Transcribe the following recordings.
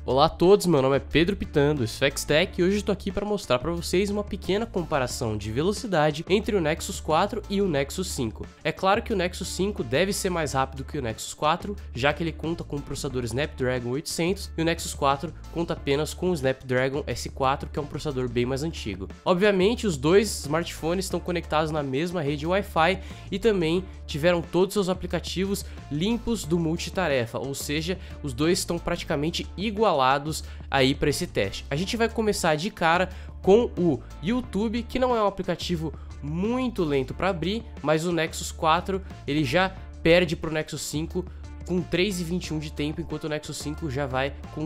Olá a todos, meu nome é Pedro Pitan do Sphex Tech e hoje estou aqui para mostrar para vocês uma pequena comparação de velocidade entre o Nexus 4 e o Nexus 5. É claro que o Nexus 5 deve ser mais rápido que o Nexus 4, já que ele conta com o processador Snapdragon 800 e o Nexus 4 conta apenas com o Snapdragon S4, que é um processador bem mais antigo. Obviamente, os dois smartphones estão conectados na mesma rede Wi-Fi e também tiveram todos seus aplicativos limpos do multitarefa, ou seja, os dois estão praticamente igualados aí para esse teste. A gente vai começar de cara com o YouTube, que não é um aplicativo muito lento para abrir, mas o Nexus 4 ele já perde para o Nexus 5 com 3,21 de tempo, enquanto o Nexus 5 já vai com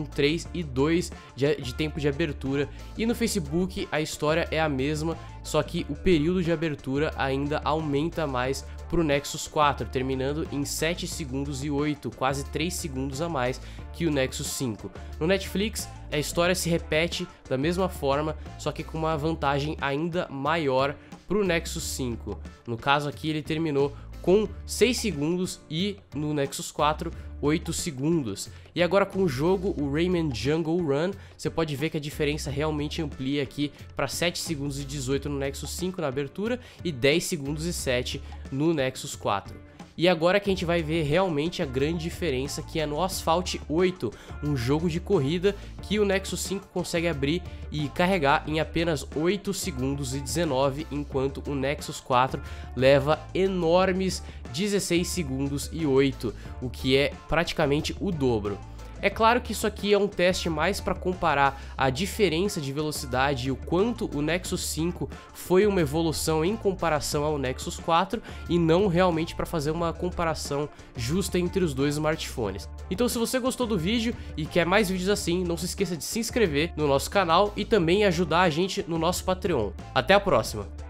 3,2 de tempo de abertura. E no Facebook a história é a mesma, só que o período de abertura ainda aumenta mais para o Nexus 4, terminando em 7 segundos e 8, quase 3 segundos a mais que o Nexus 5. No Netflix, a história se repete da mesma forma, só que com uma vantagem ainda maior para o Nexus 5. No caso aqui, ele terminou com 6 segundos e no Nexus 4, 8 segundos. E agora com o jogo, o Rayman Jungle Run, você pode ver que a diferença realmente amplia aqui para 7 segundos e 18 no Nexus 5 na abertura e 10 segundos e 7 no Nexus 4. E agora que a gente vai ver realmente a grande diferença, que é no Asphalt 8, um jogo de corrida que o Nexus 5 consegue abrir e carregar em apenas 8 segundos e 19, enquanto o Nexus 4 leva enormes 16 segundos e 8, o que é praticamente o dobro. É claro que isso aqui é um teste mais para comparar a diferença de velocidade e o quanto o Nexus 5 foi uma evolução em comparação ao Nexus 4 e não realmente para fazer uma comparação justa entre os dois smartphones. Então, se você gostou do vídeo e quer mais vídeos assim, não se esqueça de se inscrever no nosso canal e também ajudar a gente no nosso Patreon. Até a próxima!